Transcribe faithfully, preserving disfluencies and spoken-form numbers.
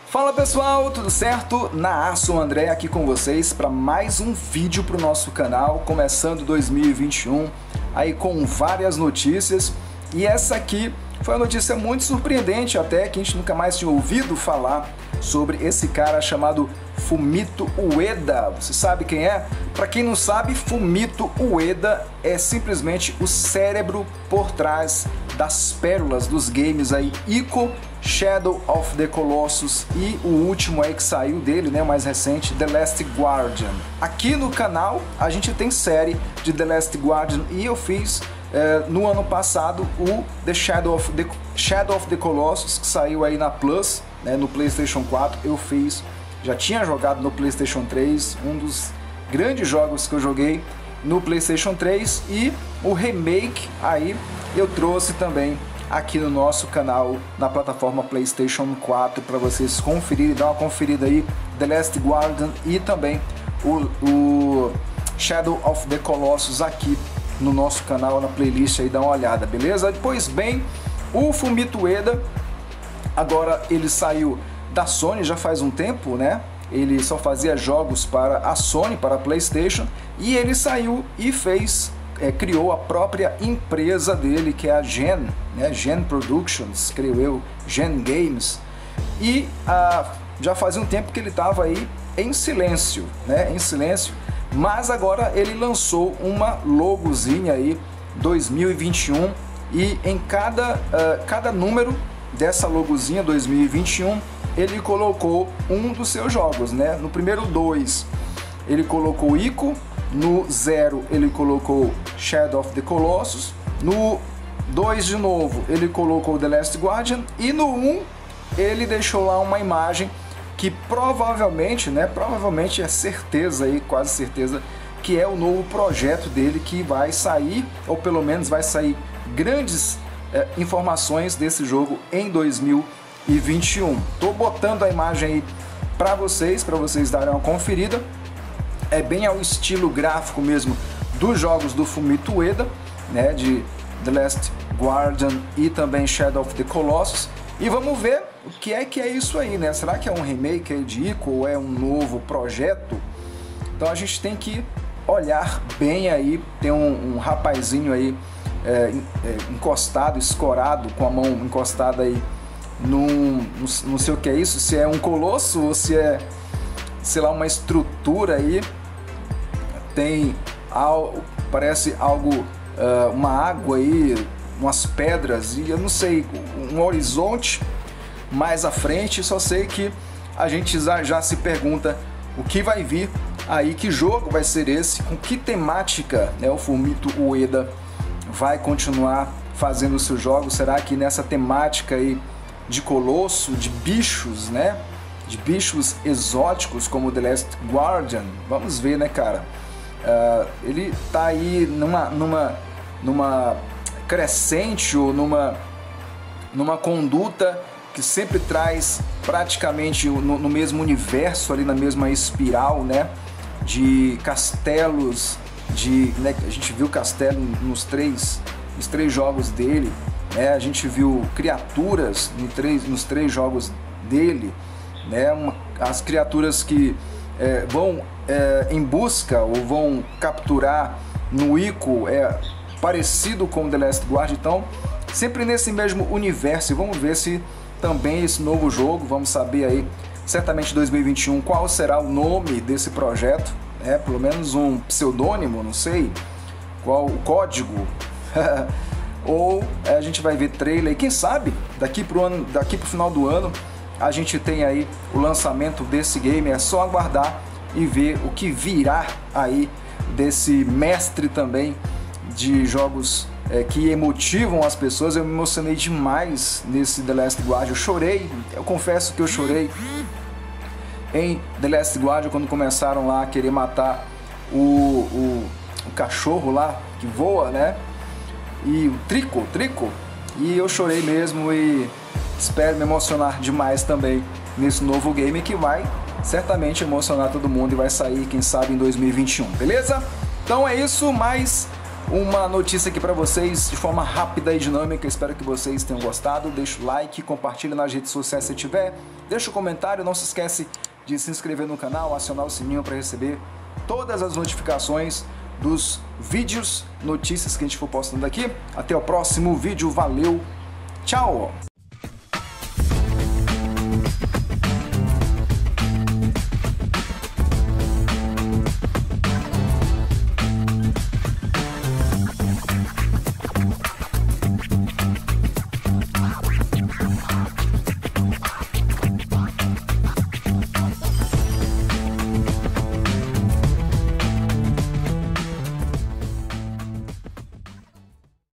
Fala pessoal, tudo certo? Naasson André aqui com vocês para mais um vídeo para o nosso canal, começando dois mil e vinte e um, aí com várias notícias. E essa aqui foi uma notícia muito surpreendente até, que a gente nunca mais tinha ouvido falar sobre esse cara chamado Fumito Ueda. Você sabe quem é? Para quem não sabe, Fumito Ueda é simplesmente o cérebro por trás das pérolas dos games aí Ico, Shadow of the Colossus e o último aí que saiu dele, né, o mais recente, The Last Guardian. Aqui no canal a gente tem série de The Last Guardian e eu fiz é, no ano passado o The Shadow of the, Shadow of the Colossus, que saiu aí na Plus, né, no PlayStation quatro. Eu fiz, já tinha jogado no PlayStation três, um dos grandes jogos que eu joguei no PlayStation três, e o remake aí eu trouxe também aqui no nosso canal na plataforma PlayStation quatro para vocês conferirem, dar uma conferida aí, The Last Guardian e também o, o Shadow of the Colossus aqui no nosso canal, na playlist aí, dá uma olhada, beleza? Pois bem, o Fumito Ueda agora ele saiu da Sony já faz um tempo, né? Ele só fazia jogos para a Sony, para a PlayStation, e ele saiu e fez É, criou a própria empresa dele, que é a Gen, né? Gen Productions, creio eu, Gen Games, e ah, já fazia um tempo que ele estava aí em silêncio, né? Em silêncio, mas agora ele lançou uma logozinha aí, dois mil e vinte e um, e em cada, ah, cada número dessa logozinha dois mil e vinte e um, ele colocou um dos seus jogos, né? No primeiro dois, ele colocou Ico. No zero ele colocou Shadow of the Colossus, no dois de novo ele colocou The Last Guardian, e no um ele deixou lá uma imagem que provavelmente, né, provavelmente é certeza aí, quase certeza, que é o novo projeto dele que vai sair, ou pelo menos vai sair grandes é, informações desse jogo em dois mil e vinte e um. Tô botando a imagem aí para vocês, para vocês darem uma conferida. É bem ao estilo gráfico mesmo dos jogos do Fumito Ueda, né, de The Last Guardian e também Shadow of the Colossus. E vamos ver o que é que é isso aí, né? Será que é um remake aí de Ico ou é um novo projeto? Então a gente tem que olhar bem aí. Tem um, um rapazinho aí é, é, encostado, escorado, com a mão encostada aí num, não sei o que é isso, se é um colosso ou se é, sei lá, uma estrutura aí. Tem algo, parece algo, uh, uma água aí, umas pedras, e eu não sei, um horizonte mais à frente. Só sei que a gente já, já se pergunta o que vai vir aí, que jogo vai ser esse, com que temática, né, o Fumito Ueda vai continuar fazendo os seus jogos. Será que nessa temática aí de colosso, de bichos, né? De bichos exóticos como The Last Guardian? Vamos ver, né, cara? Uh, ele tá aí numa, numa, numa crescente, ou numa, numa conduta que sempre traz praticamente no, no mesmo universo, ali na mesma espiral, né? De castelos, de, né, a gente viu castelo nos três, nos três jogos dele, né? A gente viu criaturas nos três, nos três jogos dele, né? Uma, as criaturas que é, vão é, em busca ou vão capturar no Ico é parecido com The Last Guardian. Então sempre nesse mesmo universo. E vamos ver se também esse novo jogo, vamos saber aí certamente dois mil e vinte e um qual será o nome desse projeto, né? Pelo menos um pseudônimo, não sei qual o código. Ou é, a gente vai ver trailer, e quem sabe daqui pro ano, daqui pro final do ano a gente tem aí o lançamento desse game. É só aguardar e ver o que virá aí desse mestre também de jogos é, que emotivam as pessoas. Eu me emocionei demais nesse The Last Guardian. Eu chorei, eu confesso que eu chorei em The Last Guardian quando começaram lá a querer matar o, o, o cachorro lá que voa, né? E o Trico, Trico. E eu chorei mesmo, e espero me emocionar demais também nesse novo game que vai certamente emocionar todo mundo e vai sair, quem sabe, em dois mil e vinte e um, beleza? Então é isso, mais uma notícia aqui para vocês de forma rápida e dinâmica. Espero que vocês tenham gostado. Deixa o like, compartilha nas redes sociais se tiver. Deixa o comentário, não se esquece de se inscrever no canal, acionar o sininho para receber todas as notificações dos vídeos, notícias que a gente for postando aqui. Até o próximo vídeo, valeu, tchau!